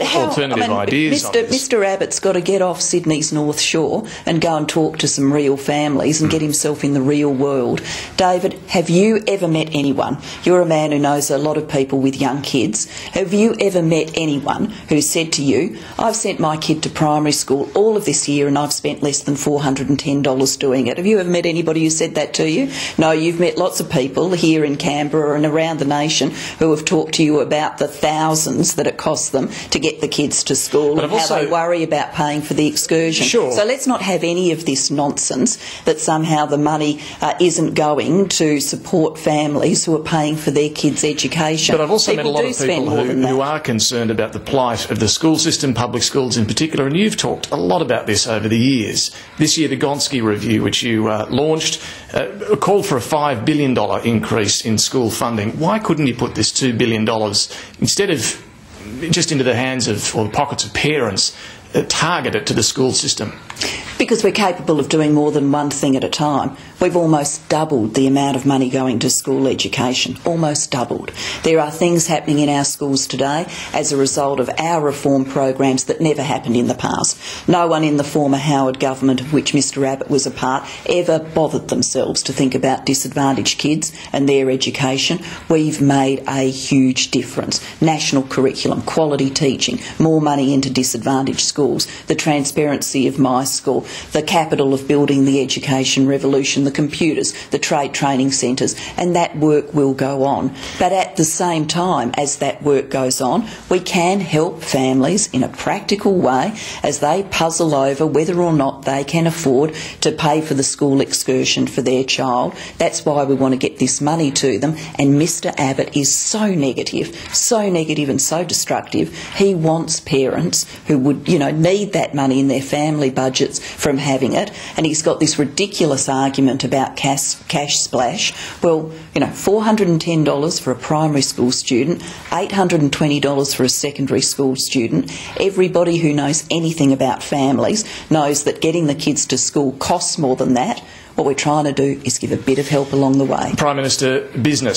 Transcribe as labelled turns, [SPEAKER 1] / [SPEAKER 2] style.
[SPEAKER 1] alternative ideas on this.
[SPEAKER 2] Mr Abbott's got to get off Sydney's North Shore and go and talk to some real families and get himself in the real world. David, have you ever met anyone? You're a man who knows a lot of people with young kids. Have you ever met anyone who said to you, I've sent my kid to primary school all of this year and I've spent less than $410 doing it? Have you ever met anybody who said that to you? No, you've met lots of people here in Canberra and around the nation who have talked to you about the thousands that it costs them to get the kids to school and how they worry about paying for the excursion.
[SPEAKER 1] Sure.
[SPEAKER 2] So let's not have any of this nonsense that somehow the money isn't going to support families who are paying for their kids' education.
[SPEAKER 1] But I've also met a lot of people who are concerned about the plight of the school system, public schools in particular, and you've talked a lot about this over the years. This year, the Gonski Review, which you launched, called for a $5 billion increase in school funding. Why couldn't you put this $2 billion, instead of just into the hands of, or the pockets of parents, target it to the school system?
[SPEAKER 2] Because we're capable of doing more than one thing at a time. We've almost doubled the amount of money going to school education, almost doubled. There are things happening in our schools today as a result of our reform programs that never happened in the past. No one in the former Howard government, of which Mr Abbott was a part, ever bothered themselves to think about disadvantaged kids and their education. We've made a huge difference. National curriculum, quality teaching, more money into disadvantaged schools, the transparency of my school, the capital of building the education revolution, the computers, the trade training centres, and that work will go on. But at the same time as that work goes on, we can help families in a practical way as they puzzle over whether or not they can afford to pay for the school excursion for their child. That's why we want to get this money to them, and Mr Abbott is so negative and so destructive. He wants parents who would, need that money in their family budgets from having it, and he's got this ridiculous argument about cash splash. Well, $410 for a primary school student, $820 for a secondary school student. Everybody who knows anything about families knows that getting the kids to school costs more than that. What we're trying to do is give a bit of help along the way.
[SPEAKER 1] Prime Minister, business.